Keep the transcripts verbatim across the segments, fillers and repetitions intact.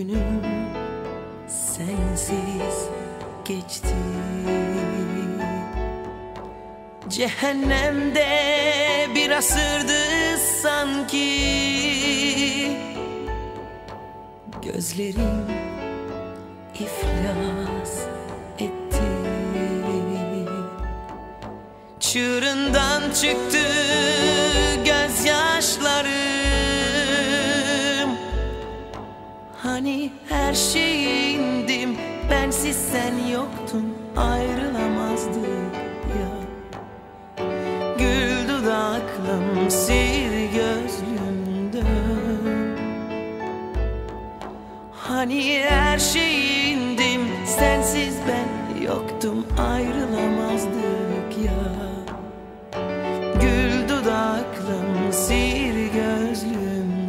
Bugünüm sensiz geçti. Cehennemde bir asırdı sanki. Gözlerim iflas etti. Çığırından çıktı gözyaşlarım. Hani her şeyindim, bensiz sen yoktun, ayrılamazdık ya. Gül dudaklım, sil gözlümden. Hani her şeyindim, sensiz ben yoktum, ayrılamazdık ya. Gül dudaklım, sil gözlümden.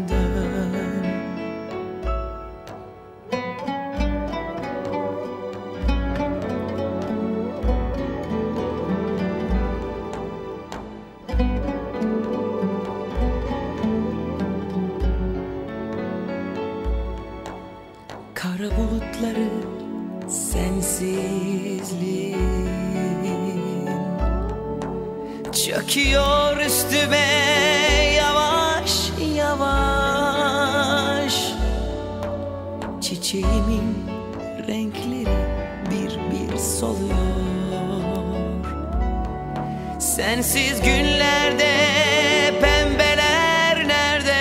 Kara bulutları sensizliğin çöküyor üstüme yavaş yavaş. Çiçeğimin renkleri bir bir soluyor. Sensiz günlerde pembeler nerede?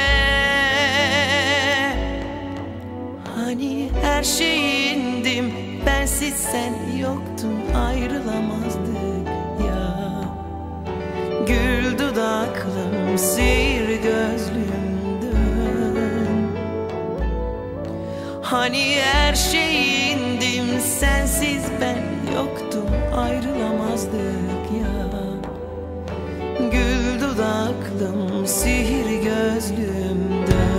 Hani her şeyindim, bensiz sen yoktun, ayrılamazdık ya. Gül dudaklım, sil gözlümden. Hani her şeyindim, sensiz ben yoktum, ayrılamazdık ya. Gül dudaklım, sil gözlümden.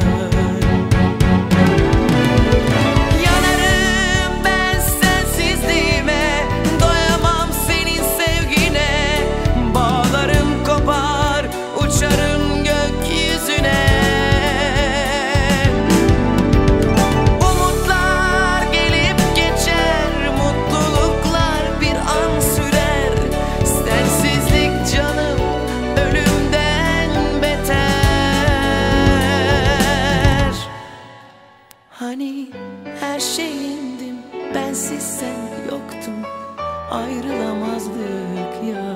Hani her şeyindim, bensiz sen yoktun, ayrılamazdık ya.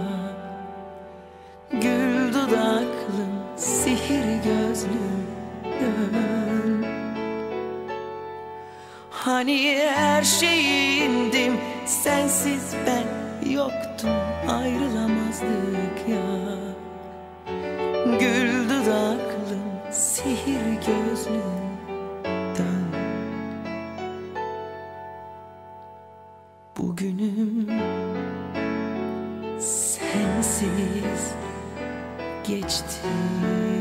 Gül dudaklım, sihir gözlümden. Hani her şeyindim, sensiz ben yoktum, ayrılamazdık ya. Gül dudaklım, sihir gözlümden. Bugünüm sensiz geçti.